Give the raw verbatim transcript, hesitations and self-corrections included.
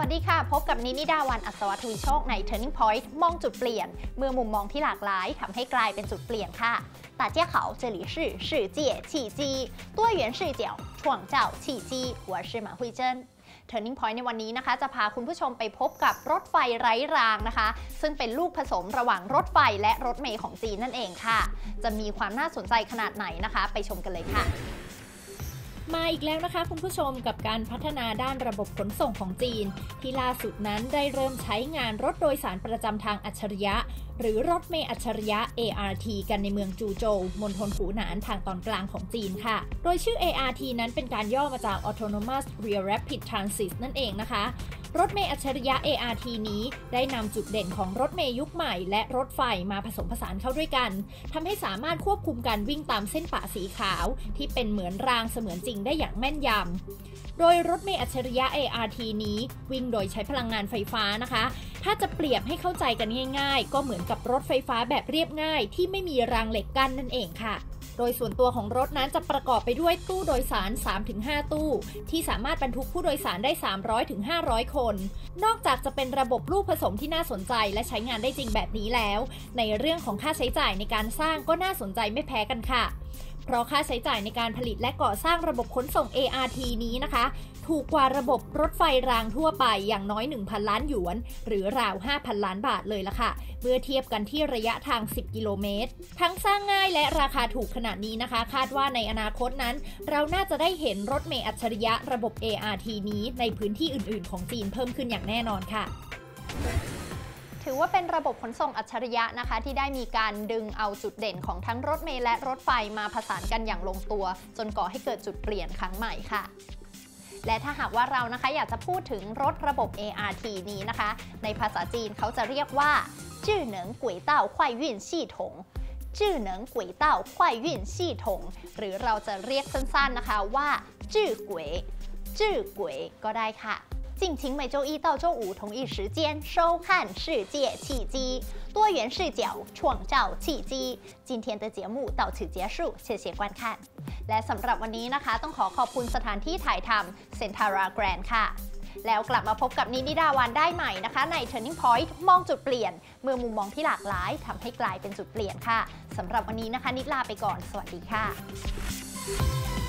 วัสดีค่ะพบกับนินิดาวันอัศวทวีโชคใน Turning Point มองจุดเปลี่ยนเมื่อมุมมองที่หลากหลายทำให้กลายเป็นจุดเปลี่ยนค่ะ大家好这里是世界契机多元视角创造契机我是马慧珍Turning Point ในวันนี้นะคะจะพาคุณผู้ชมไปพบกับรถไฟไร้รางนะคะซึ่งเป็นลูกผสมระหว่างรถไฟและรถเมล์ของจีนนั่นเองค่ะจะมีความน่าสนใจขนาดไหนนะคะไปชมกันเลยค่ะมาอีกแล้วนะคะคุณผู้ชมกับการพัฒนาด้านระบบขนส่งของจีนที่ล่าสุดนั้นได้เริ่มใช้งานรถโดยสารประจำทางอัจฉริยะหรือรถเมล์อัจฉริยะ เอ อาร์ ที กันในเมืองจูโจวมณฑลหูหนานทางตอนกลางของจีนค่ะโดยชื่อ เอ อาร์ ที นั้นเป็นการย่อมาจาก Autonomous Rear Rapid Transit นั่นเองนะคะรถเมล์อัจฉริยะ เอ อาร์ ที นี้ได้นำจุดเด่นของรถเมล์ยุคใหม่และรถไฟมาผสมผสานเข้าด้วยกันทำให้สามารถควบคุมการวิ่งตามเส้นปะสีขาวที่เป็นเหมือนรางเสมือนจริงได้อย่างแม่นยำโดยรถเมล์อัจฉริยะ เอ อาร์ ที นี้วิ่งโดยใช้พลังงานไฟฟ้านะคะถ้าจะเปรียบให้เข้าใจกันง่ายๆก็เหมือนกับรถไฟฟ้าแบบเรียบง่ายที่ไม่มีรางเหล็กกั้นนั่นเองค่ะโดยส่วนตัวของรถนั้นจะประกอบไปด้วยตู้โดยสาร สามถึงห้า ตู้ที่สามารถบรรทุกผู้โดยสารได้ สามร้อยถึงห้าร้อย คนนอกจากจะเป็นระบบลูกผสมที่น่าสนใจและใช้งานได้จริงแบบนี้แล้วในเรื่องของค่าใช้จ่ายในการสร้างก็น่าสนใจไม่แพ้กันค่ะเพราะค่าใช้จ่ายในการผลิตและก่อสร้างระบบขนส่ง เอ อาร์ ที นี้นะคะถูกกว่าระบบรถไฟรางทั่วไปอย่างน้อย หนึ่งพัน ล้านหยวนหรือราว ห้าพัน ล้านบาทเลยละค่ะเมื่อเทียบกันที่ระยะทาง สิบ กิโลเมตรทั้งสร้างง่ายและราคาถูกขนาดนี้นะคะคาดว่าในอนาคตนั้นเราน่าจะได้เห็นรถเมล์อัจฉริยะระบบ เอ อาร์ ที นี้ในพื้นที่อื่นๆของจีนเพิ่มขึ้นอย่างแน่นอนค่ะถือว่าเป็นระบบขนส่งอัจฉริยะนะคะที่ได้มีการดึงเอาจุดเด่นของทั้งรถเมล์และรถไฟมาผสานกันอย่างลงตัวจนก่อให้เกิดจุดเปลี่ยนครั้งใหม่ค่ะและถ้าหากว่าเรานะคะอยากจะพูดถึงรถระบบ เอ อาร์ ที นี้นะคะในภาษาจีนเขาจะเรียกว่า智能轨道快运系统智能轨道快运系统หรือเราจะเรียกสั้นๆนะคะว่าจื่อก๋วยจื่อก๋วยก็ได้ค่ะ敬请每周一到周五同一时间收看世界契机，多元视角创造契机。今天的节目到此结束，谢谢观看。และสำหรับวันนี้นะคะต้องขอขอบคุณสถานที่ถ่ายทำ Centara Grand ค่ะแล้วกลับมาพบกับนินิดาวันได้ใหม่นะคะใน Turning Point มองจุดเปลี่ยนเมื่อมุมมองที่หลากหลายทำให้กลายเป็นจุดเปลี่ยนค่ะสำหรับวันนี้นะคะนิดลาไปก่อนสวัสดีค่ะ